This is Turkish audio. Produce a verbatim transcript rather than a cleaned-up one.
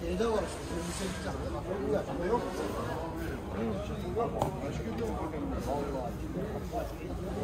Şeyde var işte. yirmi sekiz tane. Bak o yakında yok. Başka yok. Vallahi.